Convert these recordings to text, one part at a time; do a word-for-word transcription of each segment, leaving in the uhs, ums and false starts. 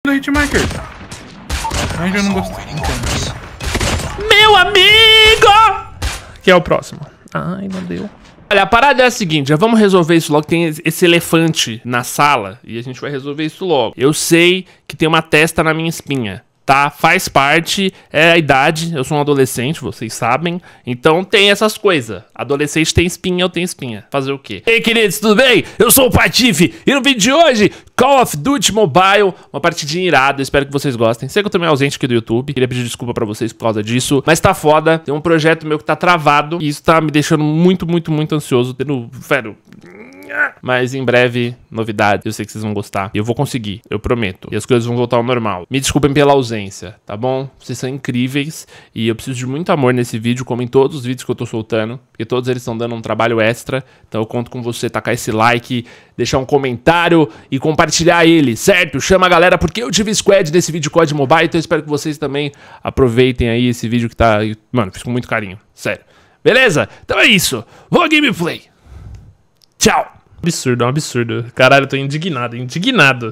do hitmarker. Ai, eu não gostei. Meu amigo! Que é o próximo. Ai, não deu. Olha, a parada é a seguinte, já vamos resolver isso logo. Tem esse elefante na sala e a gente vai resolver isso logo. Eu sei que tem uma testa na minha espinha, tá? Faz parte, é a idade, eu sou um adolescente, vocês sabem. Então tem essas coisas. Adolescente tem espinha, eu tenho espinha. Fazer o quê? Ei, queridos, tudo bem? Eu sou o Patife e no vídeo de hoje, Call of Duty Mobile, uma partidinha irada, eu espero que vocês gostem. Sei que eu tô meio ausente aqui do YouTube, queria pedir desculpa pra vocês por causa disso, mas tá foda. Tem um projeto meu que tá travado e isso tá me deixando muito, muito, muito ansioso. Tendo, velho... Mas em breve, novidade, eu sei que vocês vão gostar. E eu vou conseguir, eu prometo. E as coisas vão voltar ao normal. Me desculpem pela ausência, tá bom? Vocês são incríveis. E eu preciso de muito amor nesse vídeo, como em todos os vídeos que eu tô soltando. Porque todos eles estão dando um trabalho extra. Então eu conto com você tacar esse like, deixar um comentário e compartilhar ele, certo? Chama a galera, porque eu tive squad nesse vídeo C O D Mobile. Então eu espero que vocês também aproveitem aí esse vídeo que tá... Mano, fiz com muito carinho, sério. Beleza? Então é isso. Boa gameplay. Tchau. Absurdo, é um absurdo. Caralho, eu tô indignado, indignado.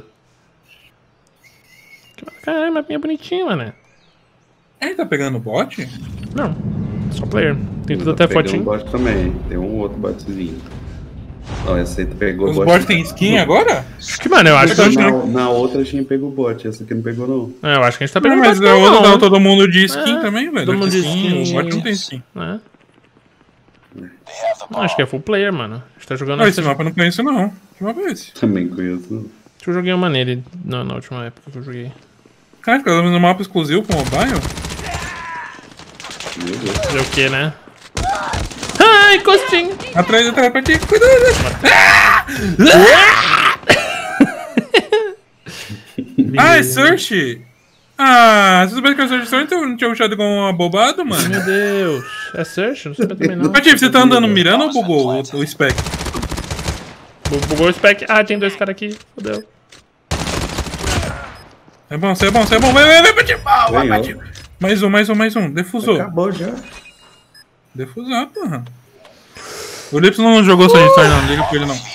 Caralho, mapinha bonitinha, mano. Ele tá pegando bot? Não, só player. Tem tudo tá até fotinho. Tem um bot também, tem um outro botzinho. Não, essa aí pegou o Os bot. Os bots tem skin agora? Acho que, mano, eu acho que... Na, na outra a gente pegou o bot, essa aqui não pegou não. É, eu acho que a gente tá Não, pegando mas bot, a outra não. dá todo mundo de skin É, também, velho. todo mundo de skin. skin. O bot não tem skin. É. Não, acho que é full player, mano. A gente tá jogando... Não, esse mapa eu não conheço não. Que mapa é esse? Também conheço não. Acho que eu joguei uma nele na, na última época que eu joguei. Cara, fica dando um mapa exclusivo pro mobile? Meu Deus. Fazer o que, né? Ai, costinho! Atrás, atrás, pra ti. Cuidado! Ah, é Search? Ah, você sabia que é Search? Você não tinha puxado com uma bobada, mano? Meu Deus. É Search? Não sabia também não. Patife, você tá andando mirando ou bugou o, o spec? Bugou o spec. Ah, tem dois caras aqui. Fodeu. É bom, você é bom, você é bom. Vai, vai, vai, Patife. Ah, vai, Ganhou. Patife. Mais um, mais um, mais um. Defusou. Acabou já. Defusar, porra. O Lips não jogou só Star não, liga pra ele não.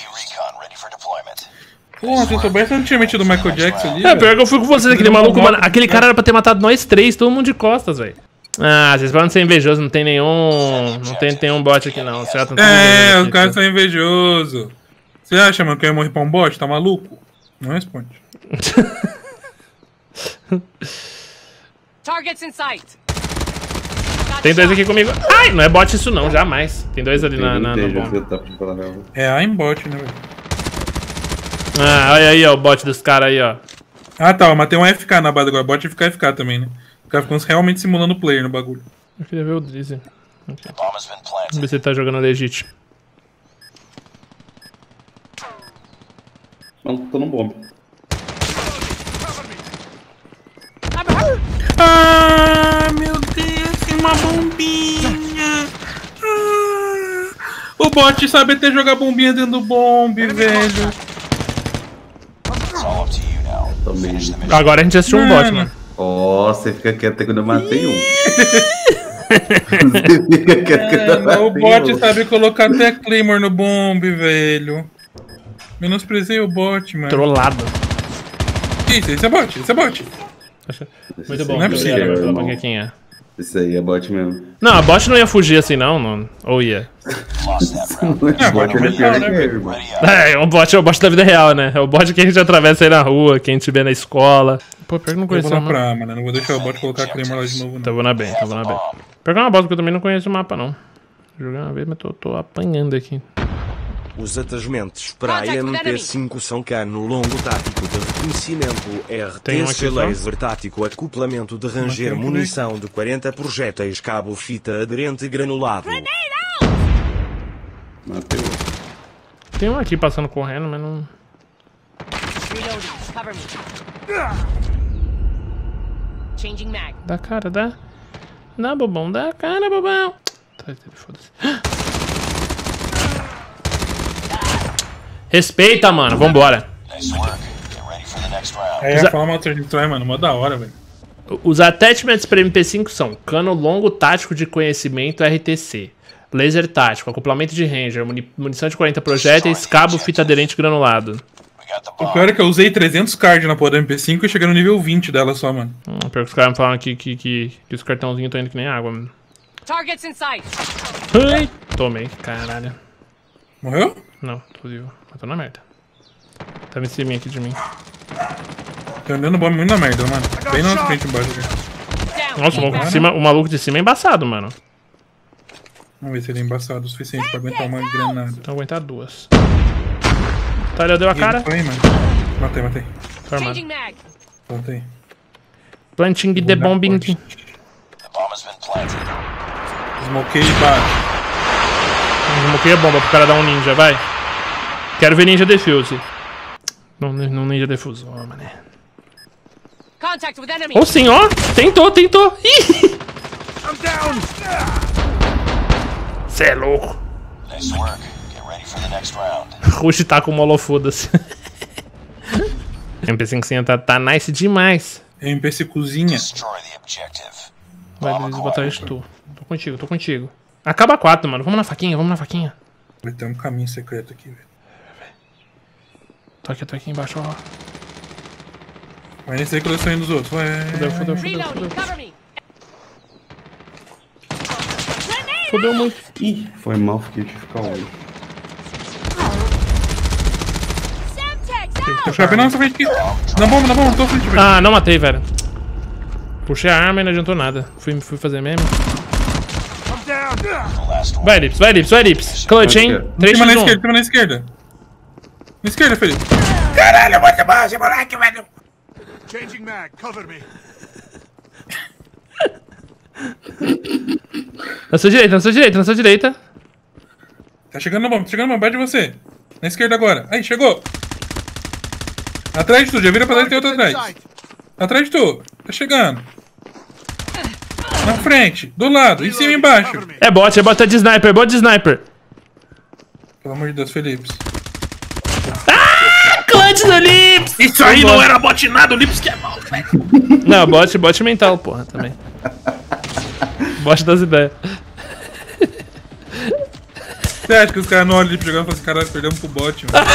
Porra, se eu soubesse, eu não tinha metido o Michael Jackson ali. É, pior que eu fui com vocês, aquele maluco, mano. Aquele cara era pra ter matado nós três, todo mundo de costas, velho. Ah, vocês podem ser invejosos, não tem nenhum. Não tem nenhum bot aqui não. Os caras tão É, os caras são invejosos. Você acha, mano, que eu ia morrer pra um bot? Tá maluco? Não responde. Targets in sight. Tem dois aqui comigo. Ai, não é bot isso não, jamais. Tem dois ali na, na, na Tem bomba. tá pra falar a real. É aimbot, né, velho? Ah, olha aí, ó, o bot dos caras aí, ó. Ah, tá, eu matei um F K na base agora. Bot e ficar F K também, né? O cara ficou realmente simulando o player no bagulho. Eu queria ver o Drizzy. Okay. Vamos ver se ele tá jogando legit. Não, tô no bomb. Ah, meu Deus, tem uma bombinha. Ah, o bot sabe até jogar bombinha dentro do bombe, velho. Também. Agora a gente assistiu um bot, mano. Ó, oh, você fica quieto quando eu matei um. Você fica quieto quando eu matei O bot um. sabe colocar até Claymore no bombe, velho. Menosprezei o bot, mano. Trollado. Isso, esse é bot, esse é bot. Muito bom. Não é possível, Obrigado pela irmão. panquequinha. Isso aí é bot mesmo. Não, a bot não ia fugir assim, não. não. Ou ia? É, bot é pior que eu, irmão. É, o bot é o bot da vida real, né? É o bot que a gente atravessa aí na rua, que a gente vê na escola. Pô, pior que não Eu conheço vou o lá mapa. pra mano, não vou deixar o bot colocar Claymore lá de novo, não. Então vou na bem, então vou na bem. Pior que é uma bota que eu também não conheço o mapa, não. Joguei uma vez, mas tô, tô apanhando aqui. Os atasmentos para a M P cinco são cano longo tático de reconhecimento, Tem um R T aqui C só? laser tático, acoplamento de ranger, munição de quarenta projéteis, cabo fita aderente granulado. Matei outro. Tem um aqui passando correndo, mas não... Reloading. Cover me. Changing mag. Dá cara, dá. Dá, bobão, dá cara, bobão. Tá, foda-se. Respeita, mano. Vambora. Aí ia falar uma trajetória, mano, mó da hora, velho. Os attachments para M P cinco são cano longo tático de conhecimento R T C, laser tático, acoplamento de ranger, muni munição de quarenta projéteis, cabo fita aderente granulado. O pior é que eu usei trezentos card na porra da M P cinco e cheguei no nível vinte dela só, mano. Hum, pior que os caras me falaram aqui que, que, que os cartãozinhos estão indo que nem água, mano. Targets in sight. Ai, tomei, caralho. Morreu? Não, tô vivo. Eu tô na merda. Tava em cima aqui de mim. Tá andando bomba muito na merda, mano. Bem na nossa frente embaixo aqui. Down. Nossa, o maluco, de cima, o maluco de cima é embaçado, mano. Vamos ver se ele é embaçado o suficiente pra aguentar uma granada. Então aguentar duas. Tá, ele deu a cara. Foi, mano. Matei, matei. Tá armado. Changing mag. Matei. Planting the bombing. Smokei e bate. Desmoquei a bomba pro cara dar um ninja, vai. Quero ver ninja defuse. Não, não ninja defuse, ó, mané. Contact with enemy. Ou sim, ó. Tentou, tentou. Ih! Cê é louco. Nice work. Get ready for the next round. Rush tá com molo, foda-se. M P cinco tá, tá nice demais. M P C cozinha. Destroy the objective. Vai, Denis, botar isso tu. Tô contigo, tô contigo. Acaba quatro, mano. Vamos na faquinha, vamos na faquinha. Vai ter um caminho secreto aqui, velho. Tô aqui, tô aqui embaixo, ó. Vai nesse aí que eu tô saindo dos outros. Vai. Fudeu, fudeu, fudeu, Reloading. fudeu. Cover me. Fudeu muito. Ih, foi mal, fiquei de ficar hoje. Semtex Tô out. chapando na nossa frente aqui. Na bomba, na bomba, não tô frente, velho. Ah, não matei, velho. Puxei a arma e não adiantou nada. Fui, fui fazer mesmo. Vai, Lips, vai, Lips, vai, Lips. Clutch, hein? Tem três uma na por esquerda, tem uma na esquerda. Na esquerda, Felipe. Caralho, muito bom esse moleque, velho. Changing mag, cover me. Na sua direita, na sua direita, na sua direita. Tá chegando na bomba, tá chegando na bomba, perto de você. Na esquerda agora. Aí, chegou. Atrás de tu, já vira pra trás e tem outro atrás. Atrás de tu, tá chegando. Na frente, do lado, em cima e embaixo. É bot, é bot, é de sniper, é bot de sniper. Pelo amor de Deus, Felipe. Clutch no Lips! Isso aí não era bot nada, o Lips que é mal, velho. Não, bot, bot mental, porra, também. Bot das ideias. Você acha que os caras não olham o Lips jogando e falam assim, caralho, perdemos pro bot, mano.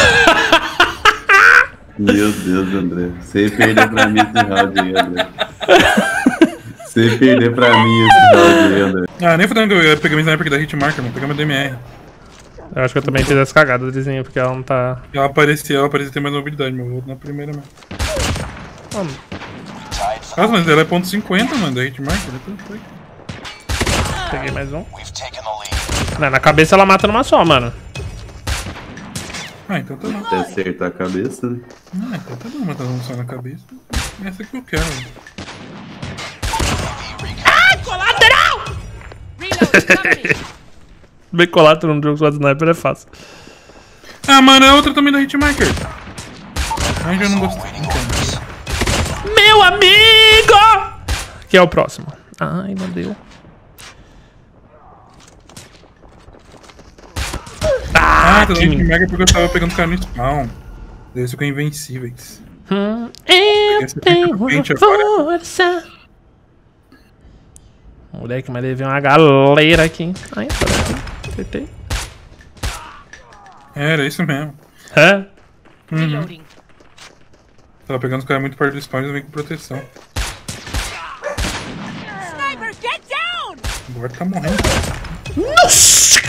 Meu Deus, André. Você perdeu pra mim esse round aí, André. Você perdeu pra mim esse round aí, André. Ah, nem fodendo que eu peguei minha sniper aqui da Hitmarker, mano. Peguei uma D M R. Eu acho que eu também fiz essa cagada, desenho, porque ela não tá... Ela aparecia, ela parecia ter mais mobilidade, meu. Eu vou na primeira mesmo. Vamos. Nossa, mas ela é ponto cinquenta, mano, da Hitmarker. Depois foi. Peguei mais um. We've taken the lead. Não, na cabeça ela mata numa só, mano. Ah, então tá bom. Até acertar a cabeça, né? Ah, então tá bom, matar um só na cabeça. Essa que eu quero, mano. Reload. Cover me. Bem colado num jogo só de sniper é fácil. Ah, mano, é outra também da Hitmarker. Ai, já não gostei. Meu amigo! Que é o próximo. Ai, não deu. Ah, tá da que Hitmarker porque eu tava pegando o cara no spawn. Daí ficou invencíveis. Hum, eu Esse tenho fica quente uma agora. força. Moleque, mas levei uma galera aqui, hein? Ai, acertei. Era isso mesmo. É? Reloading. Tava pegando os caras muito perto do spawn e eles vêm com proteção. Sniper, get down. Agora tá morrendo. Nossa!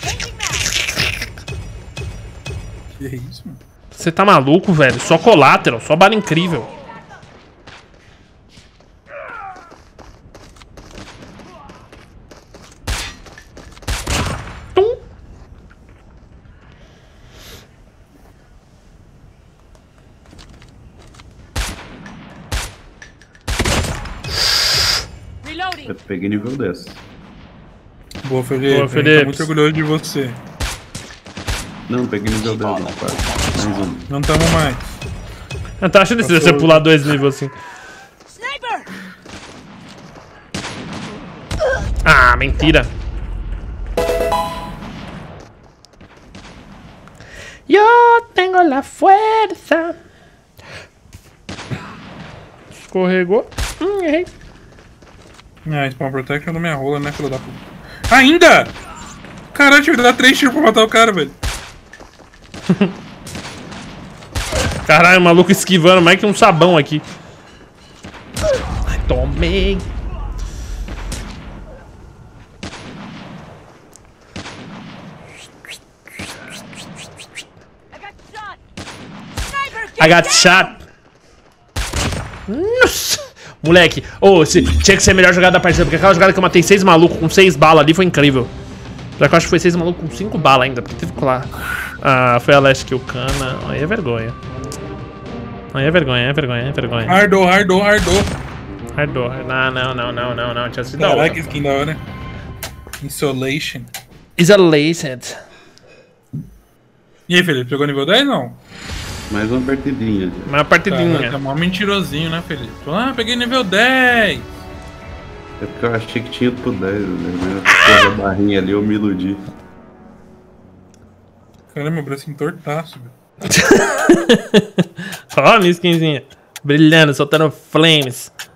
Que é isso, mano? Você tá maluco, velho? Só collateral, só bala incrível. Tum. Reloading. Eu peguei nível dez. Boa, Felipe. Boa, A gente Felipe. tá muito orgulhoso de você. Não, peguei nível dez, não, quase. Mais um. Não tamo mais. Eu tô achando difícil você pular dois níveis assim. Sniper. Ah, mentira. Eu tenho la fuerza. Escorregou. Hum, errei. Ah, Spawn Protection da minha rola, né, filho da puta. Ainda! Caralho, tive que dar três tiros pra matar o cara, velho. Caralho, o maluco esquivando mais que um sabão aqui. Ai, tomei. I got shot. Nossa. Moleque, ô, oh, tinha que ser a melhor jogada da partida, porque aquela jogada que eu matei seis malucos com seis balas ali foi incrível. Já que eu acho que foi seis malucos com cinco balas ainda, porque teve que colar. Ah, foi a last kill cana. Aí é vergonha. Aí é vergonha, é vergonha, é vergonha. Hardou, hardou, hardou. Hardou. Não, não, não, não, não, não. Tinha sido da Caraca, hora. que skin da hora. Insolation. Isolated. E aí, Felipe, pegou nível dez não? Mais uma partidinha. Uma partidinha. Caraca, é mó mentirosinho, né, Felipe? Ah, peguei nível dez. É porque eu achei que tinha pro dez, né? Mas a barrinha ali eu me iludi. Caramba, meu braço entortaço, velho. Ó, minha skinzinha. Brilhando, soltando flames.